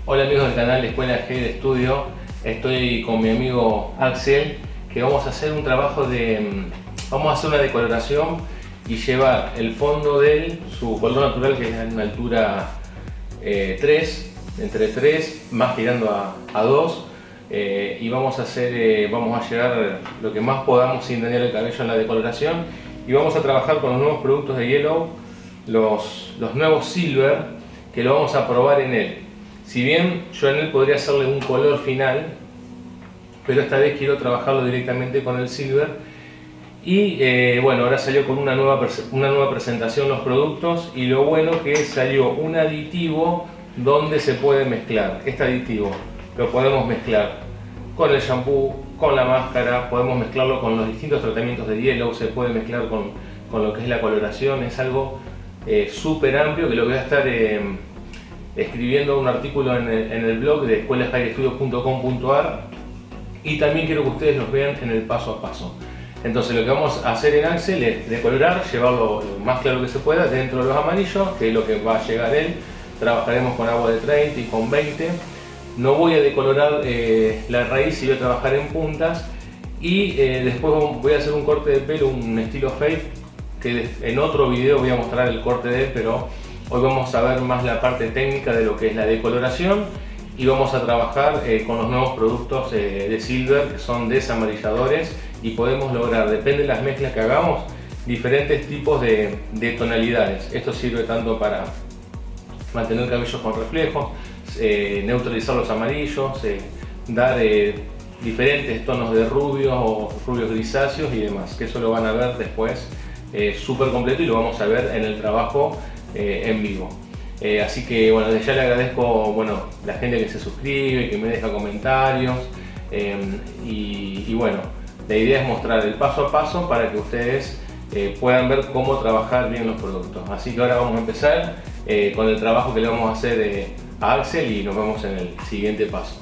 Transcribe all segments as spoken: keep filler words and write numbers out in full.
Hola amigos del canal de Escuela G de Estudio, estoy con mi amigo Axel, que vamos a hacer un trabajo de, vamos a hacer una decoloración y llevar el fondo de él, su color natural, que es en una altura eh, tres, entre tres, más tirando a, a dos, eh, y vamos a hacer, eh, vamos a llegar lo que más podamos sin dañar el cabello en la decoloración, y vamos a trabajar con los nuevos productos de Yellow, los, los nuevos Silver, que lo vamos a probar en él. Si bien yo en él podría hacerle un color final, pero esta vez quiero trabajarlo directamente con el Silver. Y eh, bueno, ahora salió con una nueva, una nueva presentación los productos, y lo bueno que salió un aditivo donde se puede mezclar. Este aditivo lo podemos mezclar con el shampoo, con la máscara, podemos mezclarlo con los distintos tratamientos de Yellow, se puede mezclar con, con lo que es la coloración. Es algo eh, súper amplio que lo voy a estar eh, escribiendo un artículo en el, en el blog de escuela g de estudio punto com punto a r, y también quiero que ustedes los vean en el paso a paso. Entonces lo que vamos a hacer en Axel es decolorar, llevarlo lo más claro que se pueda dentro de los amarillos, que es lo que va a llegar él. Trabajaremos con agua de treinta y con veinte. No voy a decolorar eh, la raíz, y voy a trabajar en puntas, y eh, después voy a hacer un corte de pelo, un estilo fade, que en otro video voy a mostrar el corte de él, pero hoy vamos a ver más la parte técnica de lo que es la decoloración, y vamos a trabajar eh, con los nuevos productos eh, de Silver, que son desamarilladores, y podemos lograr, depende de las mezclas que hagamos, diferentes tipos de, de tonalidades. Esto sirve tanto para mantener cabellos con reflejos, eh, neutralizar los amarillos, eh, dar eh, diferentes tonos de rubios o rubios grisáceos y demás, que eso lo van a ver después eh, súper completo, y lo vamos a ver en el trabajo eh, en vivo. Eh, así que bueno, desde ya le agradezco, bueno, la gente que se suscribe, que me deja comentarios, eh, y, y bueno, la idea es mostrar el paso a paso para que ustedes eh, puedan ver cómo trabajar bien los productos. Así que ahora vamos a empezar eh, con el trabajo que le vamos a hacer eh, a Axel, y nos vemos en el siguiente paso.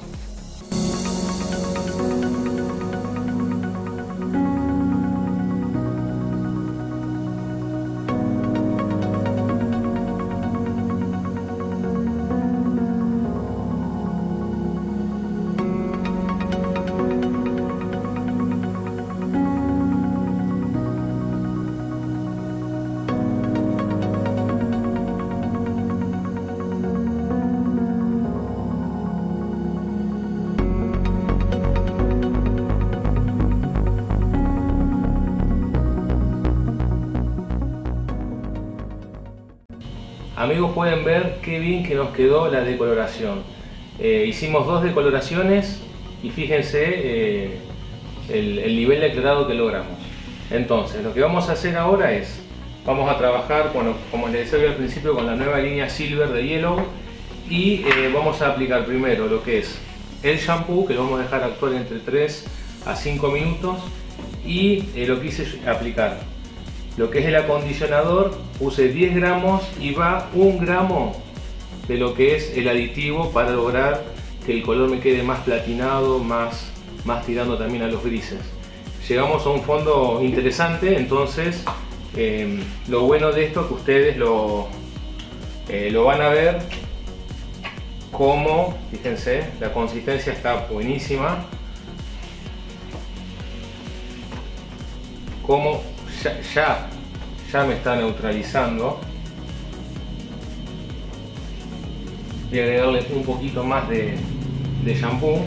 Amigos, pueden ver qué bien que nos quedó la decoloración. Eh, hicimos dos decoloraciones y fíjense eh, el, el nivel de aclarado que logramos. Entonces, lo que vamos a hacer ahora es, vamos a trabajar, bueno, como les decía al principio, con la nueva línea Silver de Yellow, y eh, vamos a aplicar primero lo que es el shampoo, que lo vamos a dejar actuar entre tres a cinco minutos, y eh, lo que hice es aplicar lo que es el acondicionador. Puse diez gramos y va un gramo de lo que es el aditivo para lograr que el color me quede más platinado, más, más tirando también a los grises. Llegamos a un fondo interesante. Entonces eh, lo bueno de esto es que ustedes lo, eh, lo van a ver como, fíjense, la consistencia está buenísima, como Ya, ya, ya me está neutralizando. Voy a agregarle un poquito más de, de shampoo,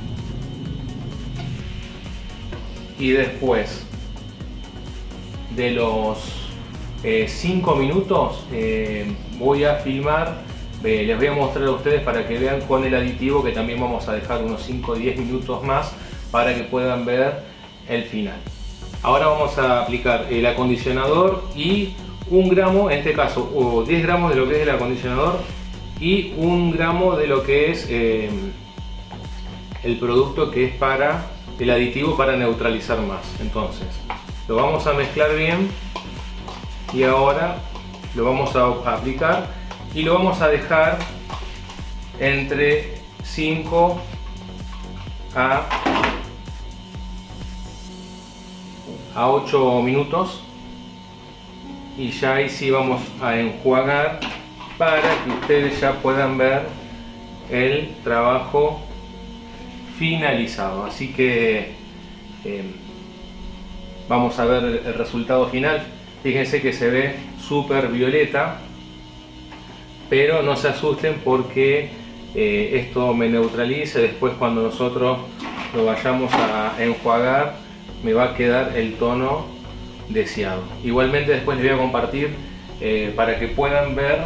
y después de los cinco eh, minutos eh, voy a filmar, eh, les voy a mostrar a ustedes para que vean con el aditivo, que también vamos a dejar unos cinco o diez minutos más para que puedan ver el final. Ahora vamos a aplicar el acondicionador y un gramo, en este caso, o diez gramos de lo que es el acondicionador, y un gramo de lo que es eh, el producto que es para el aditivo para neutralizar más. Entonces lo vamos a mezclar bien, y ahora lo vamos a aplicar y lo vamos a dejar entre cinco a a ocho minutos, y ya ahí sí vamos a enjuagar para que ustedes ya puedan ver el trabajo finalizado. Así que eh, vamos a ver el resultado final. Fíjense que se ve súper violeta, pero no se asusten porque eh, esto me neutraliza. Después, cuando nosotros lo vayamos a enjuagar, me va a quedar el tono deseado. Igualmente después les voy a compartir eh, para que puedan ver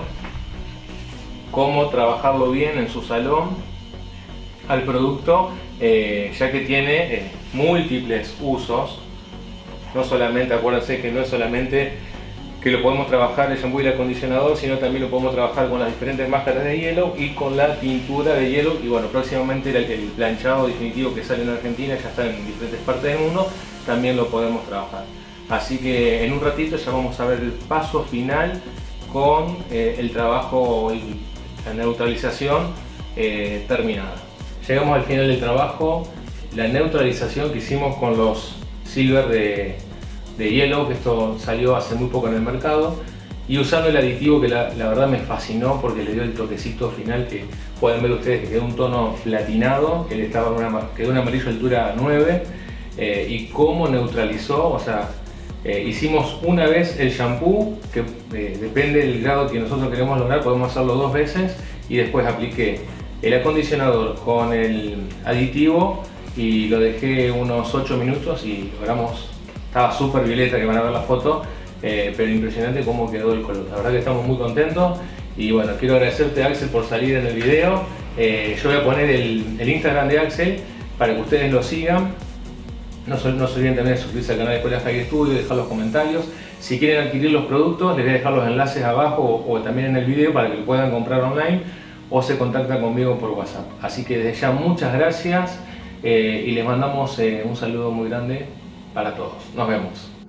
cómo trabajarlo bien en su salón al producto, eh, ya que tiene eh, múltiples usos. No solamente, acuérdense que no es solamente que lo podemos trabajar el shampoo y el acondicionador, sino también lo podemos trabajar con las diferentes máscaras de hielo y con la tintura de hielo. Y bueno, próximamente el, el planchado definitivo que sale en Argentina, ya está en diferentes partes del mundo, también lo podemos trabajar. Así que en un ratito ya vamos a ver el paso final con eh, el trabajo y la neutralización eh, terminada. Llegamos al final del trabajo, la neutralización que hicimos con los silver de, de hielo, que esto salió hace muy poco en el mercado, y usando el aditivo que la, la verdad me fascinó porque le dio el toquecito final que pueden ver ustedes, que quedó un tono platinado, que le estaba una, quedó un amarillo altura nueve, eh, y cómo neutralizó. O sea, eh, hicimos una vez el shampoo, que eh, depende del grado que nosotros queremos lograr, podemos hacerlo dos veces, y después apliqué el acondicionador con el aditivo y lo dejé unos ocho minutos y logramos, estaba súper violeta, que van a ver la foto, eh, pero impresionante cómo quedó el color. La verdad que estamos muy contentos y bueno, quiero agradecerte, Axel, por salir en el video. Eh, yo voy a poner el, el Instagram de Axel para que ustedes lo sigan. No se, no se olviden también de suscribirse al canal de Escuela High Studio y dejar los comentarios. Si quieren adquirir los productos, les voy a dejar los enlaces abajo o, o también en el video para que lo puedan comprar online o se contactan conmigo por WhatsApp. Así que desde ya muchas gracias eh, y les mandamos eh, un saludo muy grande para todos. Nos vemos.